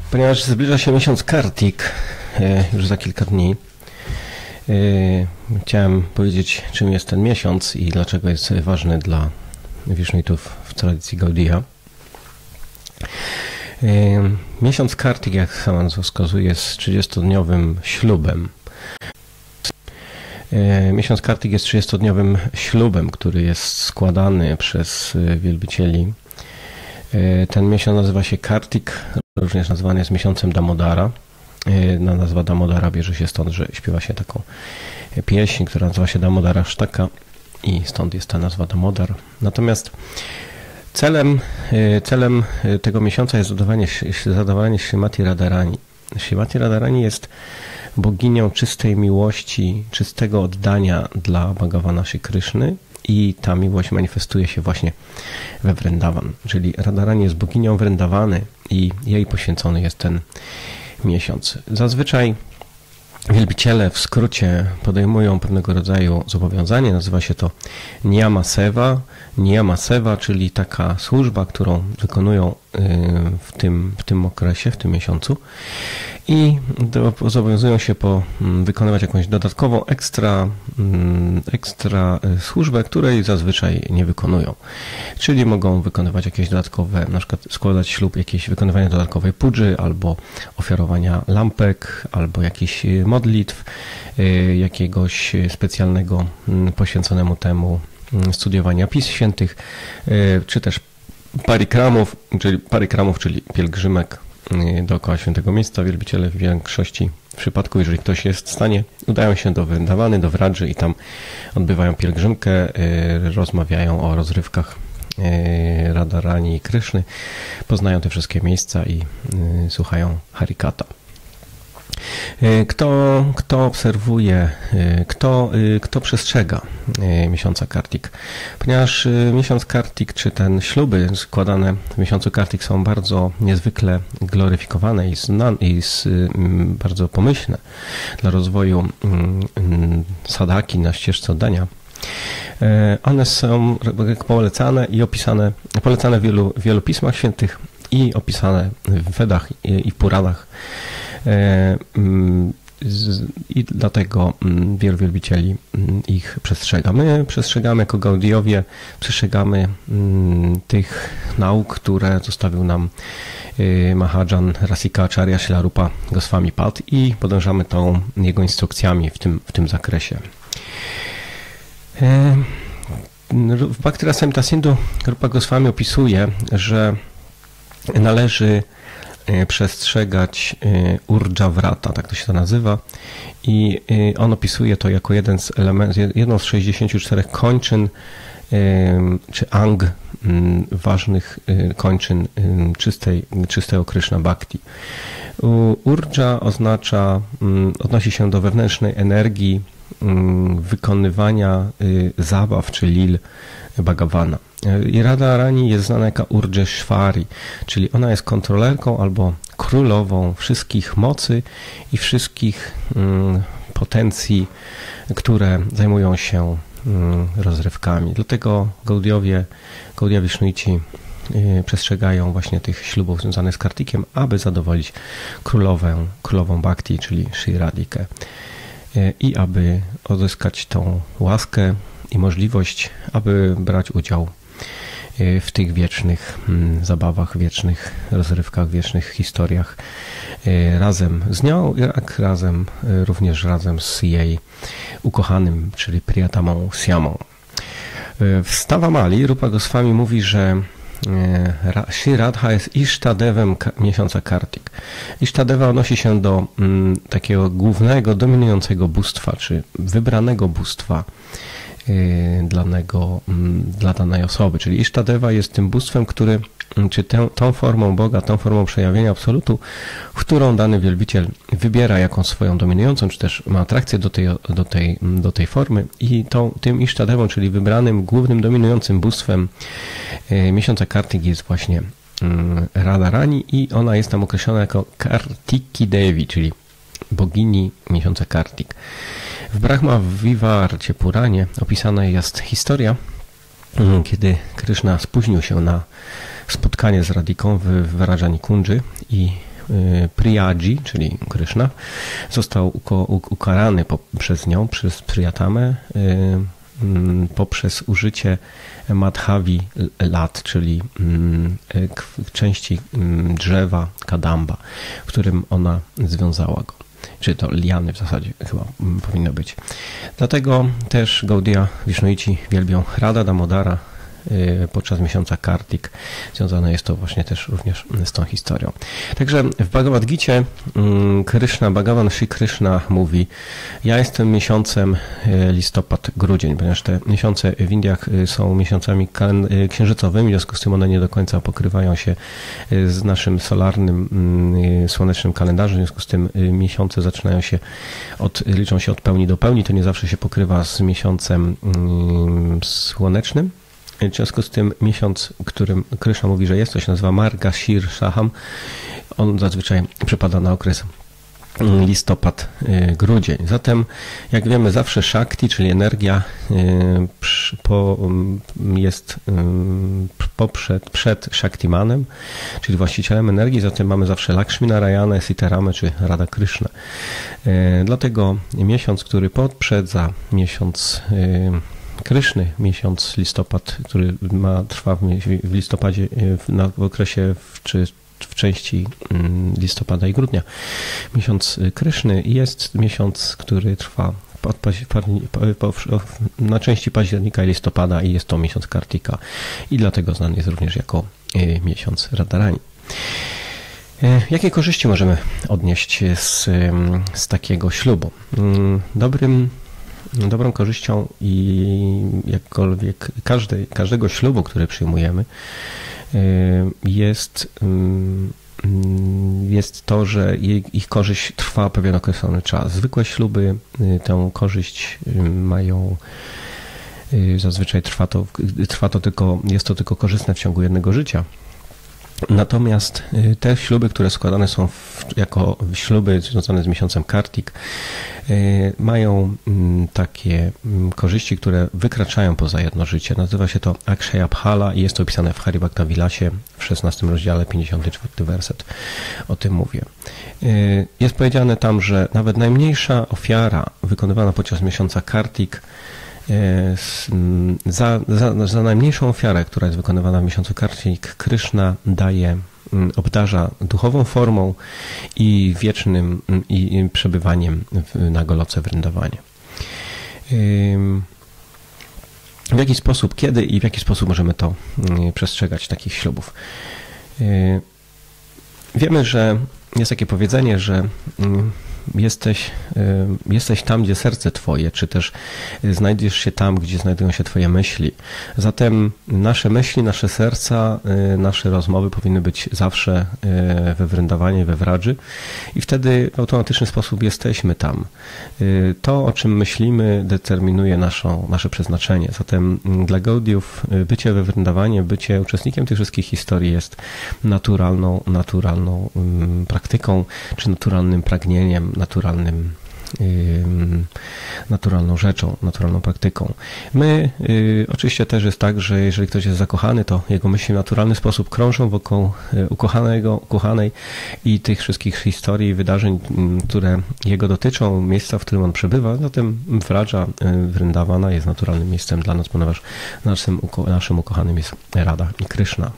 Ponieważ zbliża się miesiąc Kartik, już za kilka dni, chciałem powiedzieć, czym jest ten miesiąc i dlaczego jest ważny dla wisznuitów w tradycji Gaudiya. Miesiąc Kartik, jak sama nazwa wskazuje, jest 30-dniowym ślubem. Miesiąc Kartik jest 30-dniowym ślubem, który jest składany przez wielbicieli. Ten miesiąc nazywa się Kartik, również nazwany jest miesiącem Damodara. Nazwa Damodara bierze się stąd, że śpiewa się taką pieśń, która nazywa się Damodara Štaka i stąd jest ta nazwa Damodar. Natomiast celem tego miesiąca jest zadawanie Śrimati Radharani. Śrimati Radharani jest boginią czystej miłości, czystego oddania dla Bhagavana Shri Kryszny i ta miłość manifestuje się właśnie we Vrindavan. Czyli Radharani jest boginią Vrindavany i jej poświęcony jest ten miesiąc. Zazwyczaj wielbiciele w skrócie podejmują pewnego rodzaju zobowiązanie, nazywa się to Niyama Seva, czyli taka służba, którą wykonują w tym okresie, w tym miesiącu i zobowiązują się wykonywać jakąś dodatkową, ekstra służbę, której zazwyczaj nie wykonują. Czyli mogą wykonywać jakieś dodatkowe, na przykład składać ślub, jakieś wykonywanie dodatkowej pudży, albo ofiarowania lampek, albo jakichś modlitw, jakiegoś specjalnego poświęconemu temu studiowania pism świętych, czy też parikramów, czyli pielgrzymek dookoła świętego miejsca. Wielbiciele w większości przypadków, jeżeli ktoś jest w stanie, udają się do Vrindavany, do Vradży i tam odbywają pielgrzymkę, rozmawiają o rozrywkach Radharani i Kryszny, poznają te wszystkie miejsca i słuchają Harikata. Kto obserwuje, kto przestrzega miesiąca Kartik? Ponieważ miesiąc Kartik, czy ten śluby składane w miesiącu Kartik są bardzo niezwykle gloryfikowane i bardzo pomyślne dla rozwoju sadhaki na ścieżce oddania. One są polecane i opisane, polecane w wielu pismach świętych i opisane w Vedach i w Puranach. I dlatego wielu wielbicieli ich przestrzega. My przestrzegamy jako Gaudiyowie, przestrzegamy tych nauk, które zostawił nam Mahajan Rasika Acharya Śrīla Rupa Goswami Pad i podążamy jego instrukcjami w tym zakresie. W Bhakti Rasamrita Sindhu Rupa Goswami opisuje, że należy przestrzegać Urdża Vrata, tak to się to nazywa, i on opisuje to jako jedną z 64 kończyn czy ang ważnych kończyn czystego Krishna Bhakti. Urdża odnosi się do wewnętrznej energii wykonywania zabaw czy lil Bhagavana. I Radharani jest znana jako Urdżeshwari, czyli ona jest kontrolerką albo królową wszystkich mocy i wszystkich potencji, które zajmują się rozrywkami. Dlatego Gaudiya Vishnuici przestrzegają właśnie tych ślubów związanych z Kartikiem, aby zadowolić królową Bhakti, czyli Shri Radikę. I aby uzyskać tą łaskę i możliwość, aby brać udział w tych wiecznych zabawach, wiecznych rozrywkach, wiecznych historiach razem z nią, jak również razem z jej ukochanym, czyli Priyatamą Syamą. W Stavamali Rupa Goswami mówi, że Shri Radha jest Ishtadevem miesiąca Kartik. Ishtadeva odnosi się do takiego głównego, dominującego bóstwa, czy wybranego bóstwa dla danej osoby. Czyli Ishtadeva jest tym bóstwem, czy tą formą Boga, tą formą przejawienia absolutu, w którą dany wielbiciel wybiera jako swoją dominującą, czy też ma atrakcję do tej formy i tym Ishtadevą, czyli wybranym, głównym, dominującym bóstwem miesiąca Kartik jest właśnie Radharani i ona jest tam określona jako Kartiki Devi, czyli bogini miesiąca Kartik. W Brahma Vivarcie Puranie opisana jest historia, kiedy Kryszna spóźnił się na spotkanie z Radiką w Vrajani Kundży i Priyadzi, czyli Kryszna, został ukarany przez nią, przez Priyatamę, poprzez użycie Madhavi lat, czyli części drzewa Kadamba, w którym ona związała go. Czy to liany w zasadzie chyba powinno być. Dlatego też Gaudiya Vishnuici wielbią Radha Damodara podczas miesiąca Kartik. Związane jest to właśnie też również z tą historią. Także w Bhagavad Gicie Krishna, Bhagavan Shri Krishna mówi: ja jestem miesiącem listopad-grudzień, ponieważ te miesiące w Indiach są miesiącami księżycowymi, w związku z tym one nie do końca pokrywają się z naszym solarnym, słonecznym kalendarzem, w związku z tym miesiące zaczynają się liczą się od pełni do pełni, to nie zawsze się pokrywa z miesiącem słonecznym. W związku z tym miesiąc, którym Kryszna mówi, że jest, to się nazywa Margashirsham. On zazwyczaj przypada na okres listopad-grudzień. Zatem, jak wiemy, zawsze Shakti, czyli energia, jest przed Shaktimanem, czyli właścicielem energii. Zatem mamy zawsze Lakshmi Narayana, Sitaramę czy Radha Krishna. Dlatego miesiąc, który poprzedza miesiąc Kryszny, miesiąc listopad, który trwa w listopadzie, w okresie czy w części listopada i grudnia. Miesiąc Kryszny jest miesiąc, który trwa na części października i listopada i jest to miesiąc Kartika i dlatego znany jest również jako miesiąc Radharani. Jakie korzyści możemy odnieść z takiego ślubu? Dobrą korzyścią i jakkolwiek każdego ślubu, który przyjmujemy, jest to, że ich korzyść trwa pewien określony czas. Zwykłe śluby tę korzyść mają, zazwyczaj jest to tylko korzystne w ciągu jednego życia. Natomiast te śluby, które składane są jako śluby związane z miesiącem Kartik, mają takie korzyści, które wykraczają poza jedno życie. Nazywa się to Akshaya Phala i jest to opisane w Haribhakta Vilasie w 16 rozdziale, 54 werset. O tym mówię. Jest powiedziane tam, że nawet najmniejsza ofiara wykonywana podczas miesiąca Kartik, za najmniejszą ofiarę, która jest wykonywana w miesiącu Kartik, Kryszna obdarza duchową formą i wiecznym przebywaniem na Goloce Vrindawanie. W jaki sposób, kiedy i w jaki sposób możemy to przestrzegać, takich ślubów? Wiemy, że jest takie powiedzenie, że jesteś tam, gdzie serce Twoje, czy też znajdziesz się tam, gdzie znajdują się Twoje myśli. Zatem nasze myśli, nasze serca, nasze rozmowy powinny być zawsze we Vrindawanie, we Vradży i wtedy w automatyczny sposób jesteśmy tam. To, o czym myślimy, determinuje nasze przeznaczenie. Zatem dla Gaudiów bycie we Vrindawanie, bycie uczestnikiem tych wszystkich historii jest naturalną praktyką, czy naturalnym pragnieniem, naturalną rzeczą, naturalną praktyką. Oczywiście też jest tak, że jeżeli ktoś jest zakochany, to jego myśli w naturalny sposób krążą wokół ukochanej i tych wszystkich historii, wydarzeń, które jego dotyczą, miejsca, w którym on przebywa. Zatem Vradża Vrindawana jest naturalnym miejscem dla nas, ponieważ naszym ukochanym jest Radha i Kryszna.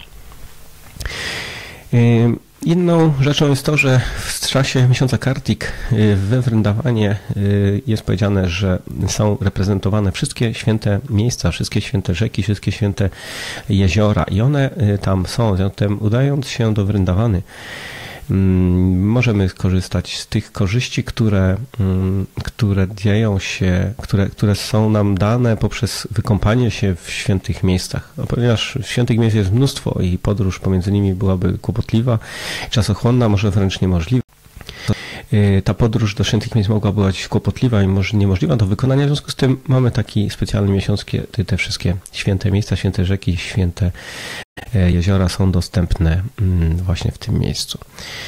Inną rzeczą jest to, że w czasie miesiąca Kartik we Vrindawanie jest powiedziane, że są reprezentowane wszystkie święte miejsca, wszystkie święte rzeki, wszystkie święte jeziora i one tam są. Zatem udając się do Vrindavany, możemy skorzystać z tych korzyści, które dzieją się, które są nam dane poprzez wykąpanie się w świętych miejscach. No, ponieważ świętych miejsc jest mnóstwo i podróż pomiędzy nimi byłaby kłopotliwa, czasochłonna, może wręcz niemożliwa. Ta podróż do świętych miejsc mogła być kłopotliwa i może niemożliwa do wykonania. W związku z tym mamy taki specjalny miesiąc, kiedy te wszystkie święte miejsca, święte rzeki, święte jeziora są dostępne właśnie w tym miejscu.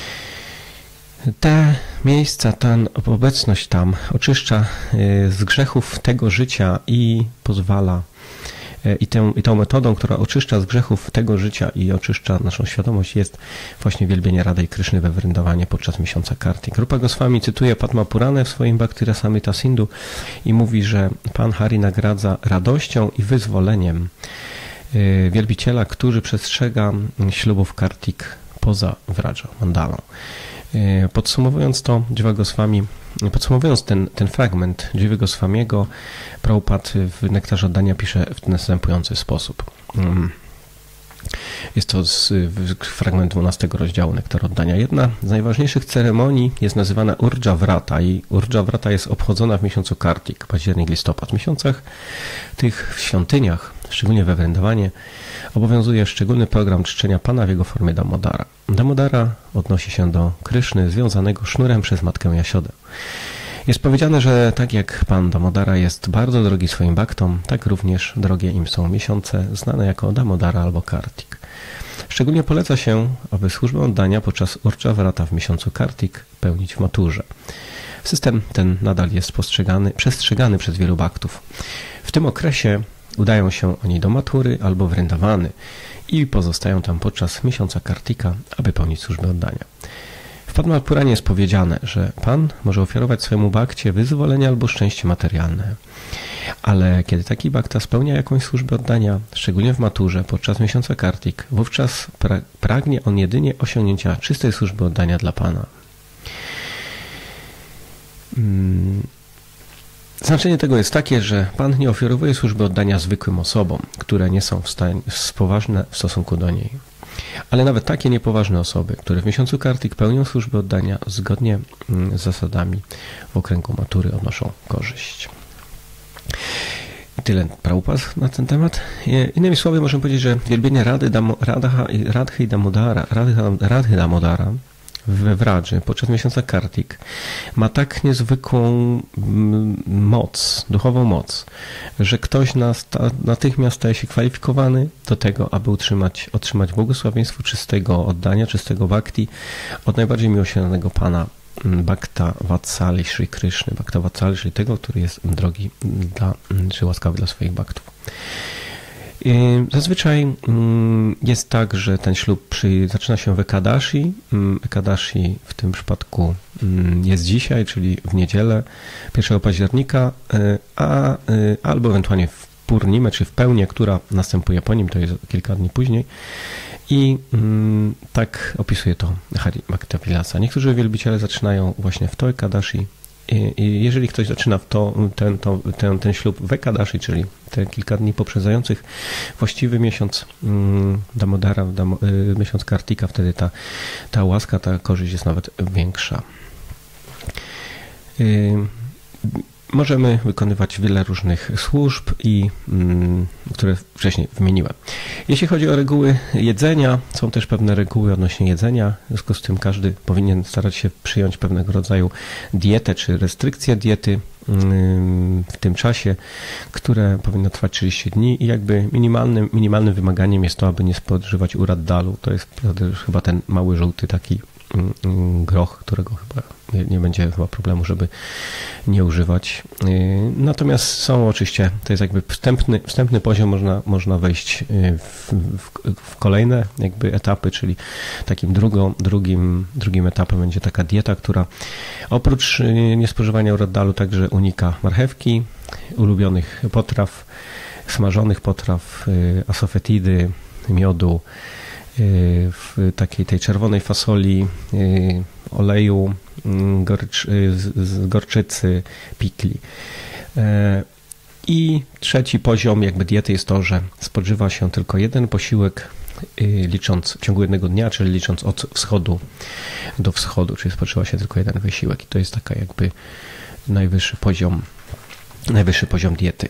Te miejsca, ta obecność tam oczyszcza z grzechów tego życia i pozwala I tą metodą, która oczyszcza z grzechów tego życia i oczyszcza naszą świadomość, jest właśnie wielbienie Radhy Kryszny we Vrindawanie podczas miesiąca Kartik. Rupa Goswami cytuje Padma Puranę w swoim Bhakti Rasamrita Sindhu i mówi, że Pan Hari nagradza radością i wyzwoleniem wielbiciela, który przestrzega ślubów Kartik poza Vraja Mandalą. Podsumowując ten fragment Jivy Goswamiego, Prabhupada w Nektarze Oddania pisze w następujący sposób. Jest to fragment 12 rozdziału Nektaru Oddania. Jedna z najważniejszych ceremonii jest nazywana Urdża Vrata i Urdża Vrata jest obchodzona w miesiącu Kartik, październik, listopad. W miesiącach tych w świątyniach, szczególnie we Vrindawanie, obowiązuje szczególny program czczenia Pana w jego formie Damodara. Damodara odnosi się do Kryszny związanego sznurem przez matkę Jasiodę. Jest powiedziane, że tak jak Pan Damodara jest bardzo drogi swoim bhaktom, tak również drogie im są miesiące znane jako Damodara albo Kartik. Szczególnie poleca się, aby służbę oddania podczas Urdża Vrata w miesiącu Kartik pełnić w maturze. System ten nadal jest przestrzegany przez wielu bhaktów. W tym okresie udają się oni do matury albo Vrindavany i pozostają tam podczas miesiąca Kartika, aby pełnić służbę oddania. W Padma Puranie jest powiedziane, że Pan może ofiarować swojemu bhakcie wyzwolenie albo szczęście materialne. Ale kiedy taki bhakta spełnia jakąś służbę oddania, szczególnie w maturze podczas miesiąca Kartik, wówczas pragnie on jedynie osiągnięcia czystej służby oddania dla Pana. Znaczenie tego jest takie, że Pan nie ofiarowuje służby oddania zwykłym osobom, które nie są poważne w stosunku do niej. Ale nawet takie niepoważne osoby, które w miesiącu Kartik pełnią służbę oddania zgodnie z zasadami w okręgu matury, odnoszą korzyść. I tyle Prabhupada na ten temat. Innymi słowy możemy powiedzieć, że wielbienie Radhy Damodara we Vradży podczas miesiąca Kartik ma tak niezwykłą moc, duchową moc, że ktoś natychmiast staje się kwalifikowany do tego, aby otrzymać błogosławieństwo czystego oddania, czystego bhakti od najbardziej miłosiernego Pana Bhakta Vatsali Shri Kryszny, Bhakta Vatsali, czyli tego, który jest drogi czy łaskawy dla swoich bhaktów. Zazwyczaj jest tak, że ten ślub zaczyna się w Ekadashi. Ekadashi w tym przypadku jest dzisiaj, czyli w niedzielę 1 października, albo ewentualnie w Purnimę, czy w pełnię, która następuje po nim, to jest kilka dni później. I tak opisuje to Hari Bhakta-Vilasa. Niektórzy wielbiciele zaczynają właśnie w to Ekadashi. I jeżeli ktoś zaczyna ten ślub w Ekadashi, czyli te kilka dni poprzedzających właściwy miesiąc Damodara, miesiąc Kartika, wtedy ta łaska, ta korzyść jest nawet większa. Możemy wykonywać wiele różnych służb, które wcześniej wymieniłem. Jeśli chodzi o reguły jedzenia, są też pewne reguły odnośnie jedzenia. W związku z tym każdy powinien starać się przyjąć pewnego rodzaju dietę czy restrykcje diety w tym czasie, które powinno trwać 30 dni i jakby minimalnym wymaganiem jest to, aby nie spożywać uraddalu. To jest chyba ten mały żółty taki groch, którego chyba nie będzie chyba problemu, żeby nie używać. Natomiast są oczywiście, to jest jakby wstępny poziom, można wejść w kolejne jakby etapy, czyli takim drugim etapem będzie taka dieta, która oprócz niespożywania uraddalu także unika marchewki, ulubionych potraw, smażonych potraw, asofetidy, miodu, w takiej tej czerwonej fasoli, oleju, gorczycy, pikli. I trzeci poziom jakby diety jest to, że spożywa się tylko jeden posiłek, licząc w ciągu jednego dnia, czyli licząc od wschodu do wschodu, czyli spożywa się tylko jeden wysiłek. I to jest taka jakby najwyższy poziom diety.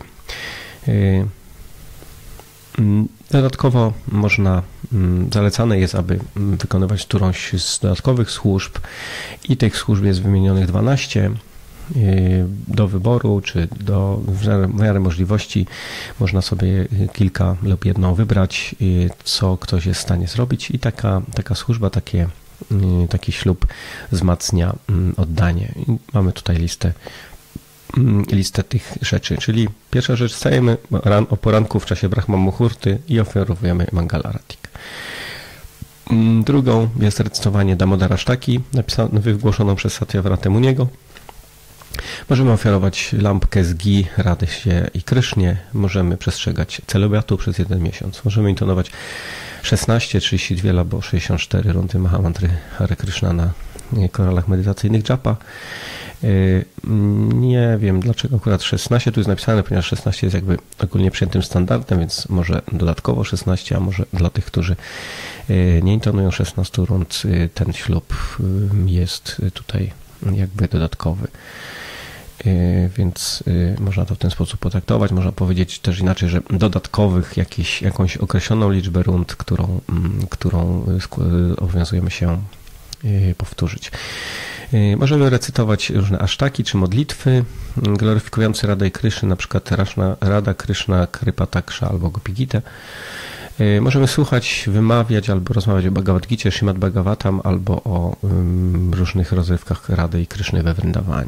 Dodatkowo zalecane jest, aby wykonywać którąś z dodatkowych służb i tych służb jest wymienionych 12 do wyboru, czy w miarę możliwości można sobie kilka lub jedną wybrać, co ktoś jest w stanie zrobić i taka służba, taki ślub wzmacnia oddanie. I mamy tutaj listę listę tych rzeczy. Czyli pierwsza rzecz, wstajemy o poranku w czasie Brahma Muhurty i ofiarowujemy Mangala Aratik. Drugą jest recytowanie Damodara Sztaki, wygłoszoną przez Satyavratę Muniego. Możemy ofiarować lampkę z Gi, Radhysie i Krysznie. Możemy przestrzegać celibatu przez 1 miesiąc. Możemy intonować 16, 32 albo 64 rundy Mahamantry Hare Krishna na koralach medytacyjnych japa. Nie wiem dlaczego akurat 16 tu jest napisane, ponieważ 16 jest jakby ogólnie przyjętym standardem, więc może dodatkowo 16, a może dla tych, którzy nie intonują 16 rund, ten ślub jest tutaj jakby dodatkowy. Więc można to w ten sposób potraktować. Można powiedzieć też inaczej, że dodatkowych jakąś określoną liczbę rund, którą obowiązujemy się powtórzyć. Możemy recytować różne asztaki czy modlitwy gloryfikujące Radę i Kryszny, na przykład Rada, Kryszna, Kripataksha albo Gopi Gitę. Możemy słuchać, wymawiać albo rozmawiać o Bhagavad Gicie, Śrimad Bhagavatam albo o różnych rozrywkach Rady i Kryszny we Vrindawanie.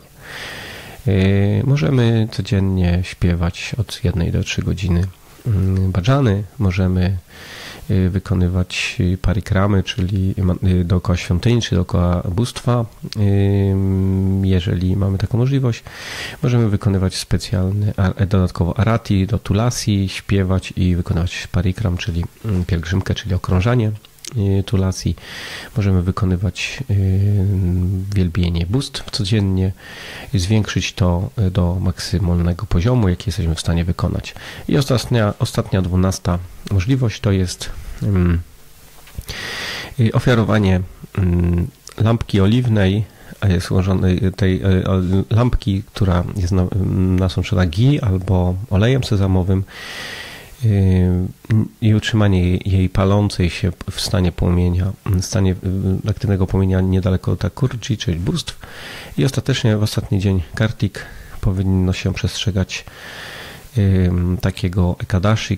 Możemy codziennie śpiewać od 1 do 3 godziny bhajany. Możemy wykonywać parikramy, czyli dookoła świątyni, czy dookoła bóstwa, jeżeli mamy taką możliwość. Możemy wykonywać specjalne, dodatkowo arati, do tulasi, śpiewać i wykonywać parikram, czyli pielgrzymkę, czyli okrążanie tulasi. Możemy wykonywać wielbienie bóstw codziennie, zwiększyć to do maksymalnego poziomu, jaki jesteśmy w stanie wykonać. I ostatnia 12 możliwość to jest ofiarowanie lampki oliwnej, tej lampki, która jest nasączona ghee albo olejem sezamowym, i utrzymanie jej palącej się w stanie płomienia, w stanie aktywnego płomienia niedaleko Takurji, czyli bóstw. I ostatecznie w ostatni dzień Kartik powinno się przestrzegać takiego ekadashi,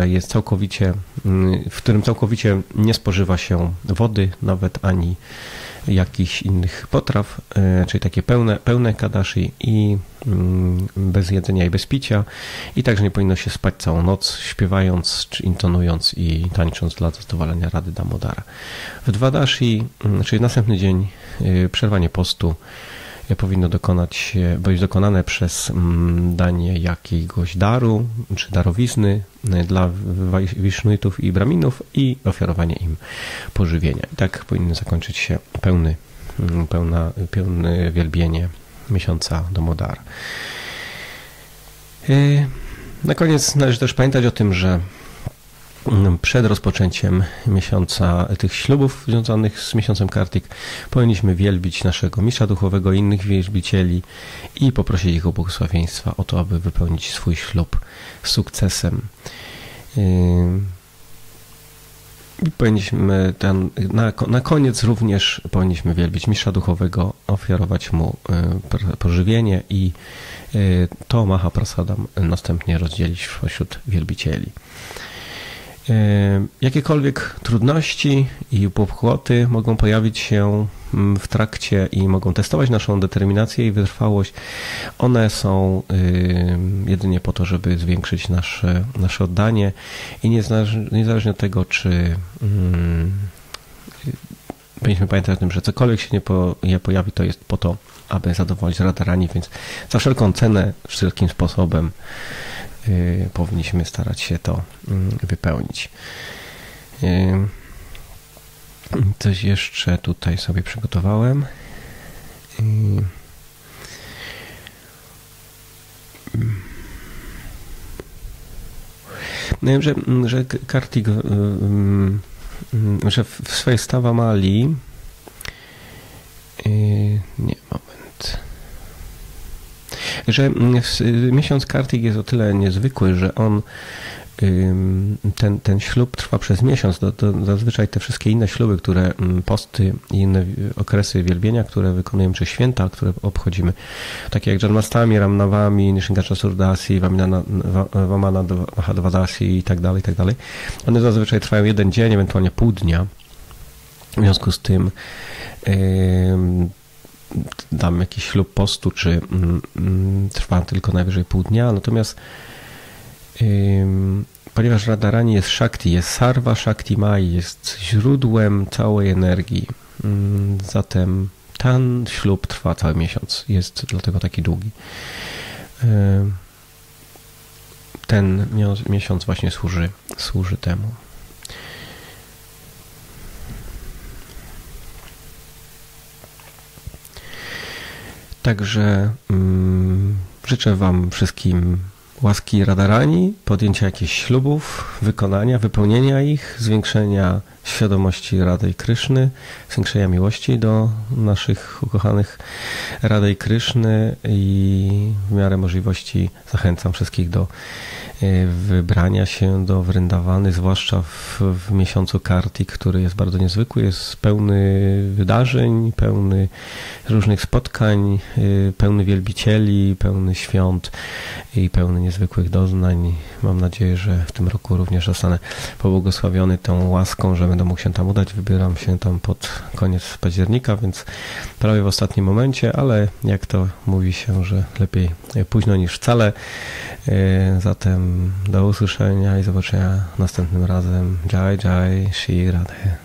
w którym całkowicie nie spożywa się wody, nawet ani jakichś innych potraw, czyli takie pełne ekadashi i bez jedzenia i bez picia. I także nie powinno się spać całą noc, śpiewając, czy intonując i tańcząc dla zadowolenia Rady Damodara. W Dwadashi, czyli następny dzień, przerwanie postu powinno być dokonane przez danie jakiegoś daru, czy darowizny dla wisznuitów i braminów i ofiarowanie im pożywienia. I tak powinno zakończyć się pełne wielbienie miesiąca Damodara. Na koniec należy też pamiętać o tym, że przed rozpoczęciem miesiąca tych ślubów związanych z miesiącem Kartik powinniśmy wielbić naszego mistrza duchowego i innych wielbicieli i poprosić ich o błogosławieństwa o to, aby wypełnić swój ślub z sukcesem. I powinniśmy na koniec również powinniśmy wielbić mistrza duchowego, ofiarować mu pożywienie i to Mahaprasadam następnie rozdzielić wśród wielbicieli. Jakiekolwiek trudności i popchłoty mogą pojawić się w trakcie i mogą testować naszą determinację i wytrwałość. One są jedynie po to, żeby zwiększyć nasze oddanie i niezależnie od tego, czy powinniśmy pamiętać o tym, że cokolwiek się nie pojawi, to jest po to, aby zadowolić Radharani, więc za wszelką cenę, wszelkim sposobem powinniśmy starać się to wypełnić. Coś jeszcze tutaj sobie przygotowałem. Że Kartik, że w swojej Stavamali że miesiąc Kartik jest o tyle niezwykły, że on ten ślub trwa przez miesiąc. Zazwyczaj te wszystkie inne śluby, posty i inne okresy wielbienia, które wykonujemy, czy święta, które obchodzimy, takie jak Janmastami, Ramnavami, Nishingacha Surdasi, Vamana Mahadvadasi i tak dalej, one zazwyczaj trwają 1 dzień, ewentualnie pół dnia. W związku z tym dam jakiś ślub postu, czy trwa tylko najwyżej pół dnia. Natomiast ponieważ Radharani jest Shakti, jest Sarva Shakti Mai, jest źródłem całej energii, zatem ten ślub trwa cały miesiąc, jest dlatego taki długi. Ten miesiąc właśnie służy temu. Także życzę Wam wszystkim łaski Radharani, podjęcia jakichś ślubów, wykonania, wypełnienia ich, zwiększenia świadomości Rady i Kryszny, zwiększenia miłości do naszych ukochanych Rady i Kryszny i w miarę możliwości zachęcam wszystkich do wybrania się do Vrindavany, zwłaszcza w miesiącu Kartik, który jest bardzo niezwykły, jest pełny wydarzeń, pełny różnych spotkań, pełny wielbicieli, pełny świąt i pełny niezwykłych doznań. Mam nadzieję, że w tym roku również zostanę pobłogosławiony tą łaską, że będę mógł się tam udać. Wybieram się tam pod koniec października, więc prawie w ostatnim momencie, ale jak to mówi się, że lepiej późno niż wcale. Zatem do usłyszenia i zobaczenia następnym razem. Jai Jai Shri Radhe.